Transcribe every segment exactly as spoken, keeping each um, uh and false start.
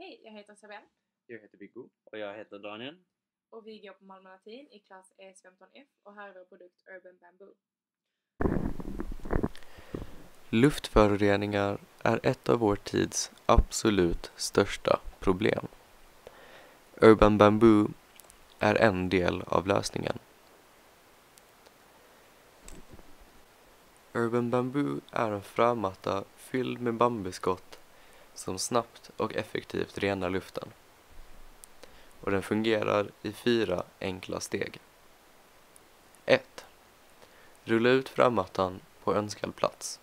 Hej, jag heter Isabel. Jag heter Viggo. Och jag heter Daniel. Och vi går på Malmö Latin i klass E S femton F och här är vår produkt Urban Bamboo. Luftföroreningar är ett av vår tids absolut största problem. Urban Bamboo är en del av lösningen. Urban Bamboo är en frömatta fylld med bambuskott som snabbt och effektivt renar luften. Och den fungerar i fyra enkla steg. ett. Rulla ut frömattan på önskad plats.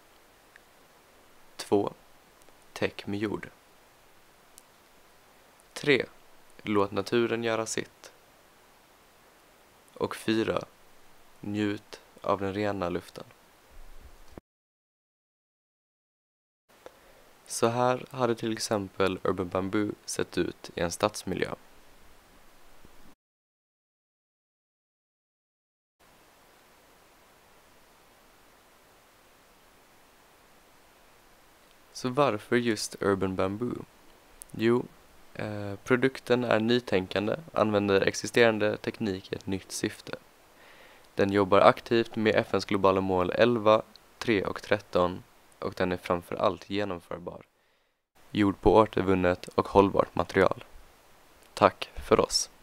två. Täck med jord. tre. Låt naturen göra sitt. Och fyra. Njut av den rena luften. Så här hade till exempel Urban Bamboo sett ut i en stadsmiljö. Så varför just Urban Bamboo? Jo, eh, produkten är nytänkande, använder existerande teknik i ett nytt syfte. Den jobbar aktivt med F N:s globala mål elva, tre och tretton och den är framför allt genomförbar. Gjord på återvunnet och hållbart material. Tack för oss!